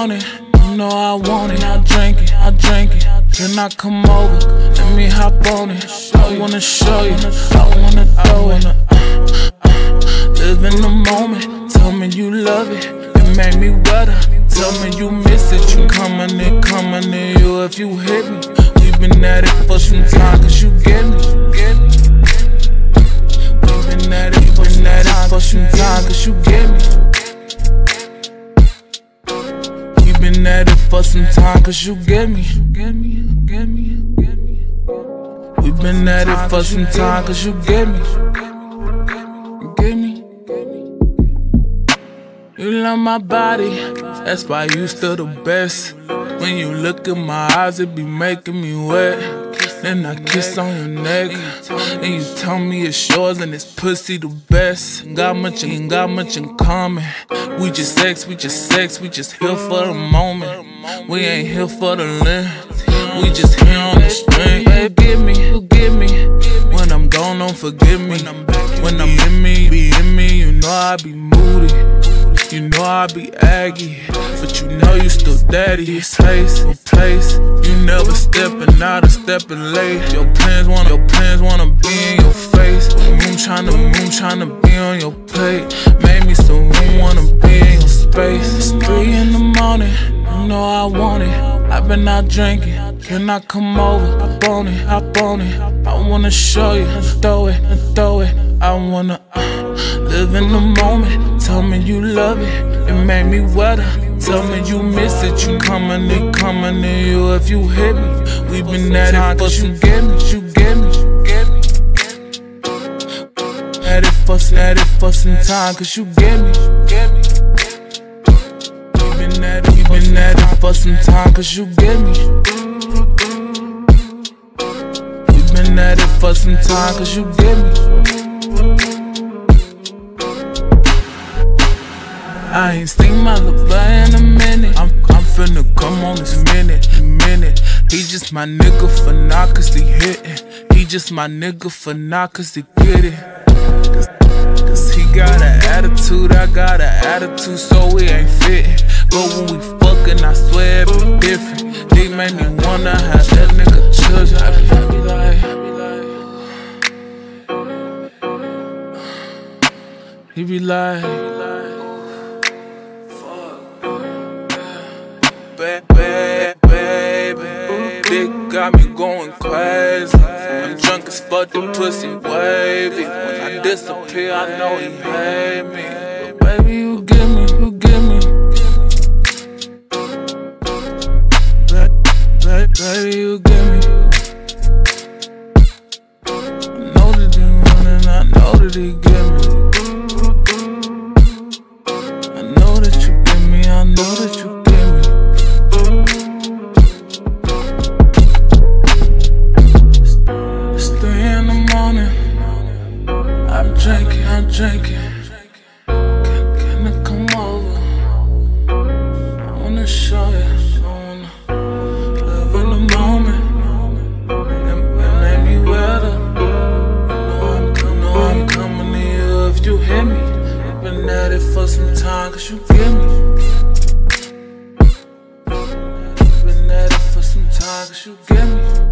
morning, you know I want it. I drink it, I drink it. Can I come over? Let me hop on it. I wanna show you, I wanna throw it. Live in the moment, tell me you love it. It made me wetter, tell me you miss it. You coming in you if you hit me. We've been at it for some time, cause you get me. We've been at it for some time, cause you get me. We've been at it for some time, cause you get me. We've been at it for some time, cause you get me. You love my body, that's why you still the best. When you look in my eyes, it be making me wet. Then I kiss on your neck, and you tell me it's yours and it's pussy the best. Got much in common. We just sex, we just here for the moment. We ain't here for the length, we just here on the string. Babe, you give me. When I'm gone, don't forgive me. When I'm in me, be in me. You know I be moody. You know I be aggy, but you know you still daddy. Your place, you never steppin' out or steppin' late. Your plans wanna be in your face. Moon tryna be on your plate. Made me some room, wanna be in your space. It's 3 in the morning, you know I want it. I've been out drinking, can I come over? Hop on it. I wanna show you, throw it. I wanna live in the moment. Tell me you love it, it made me wetter. Tell me you miss it, you coming in you if you hit me. We've been at it for some get me. At it for some time, cause you get me. We've been at it for some time, cause you get me. We've been at it for some time, cause you get me. I ain't seen my little boy in a minute. I'm finna come on this minute. He just my nigga for now cause he hittin'. He just my nigga for now cause he get it. Cause he got an attitude, I got an attitude, so we ain't fittin'. But when we fuckin', I swear it be different. They make me wanna have that nigga children. I be like, he be like, baby, dick got me going crazy. I'm drunk as fuck, the pussy wavy. When I disappear, I know he hate me. But baby, you give me. Baby, you give me. I know that he want it, I know that he give me. I know that you give me, I know that you give me. It's 3 in the morning, I'm drinking. Can I come over? I wanna show you. You hit me, I've been at it for some time, cause you get me. Been at it for some time, cause you get me.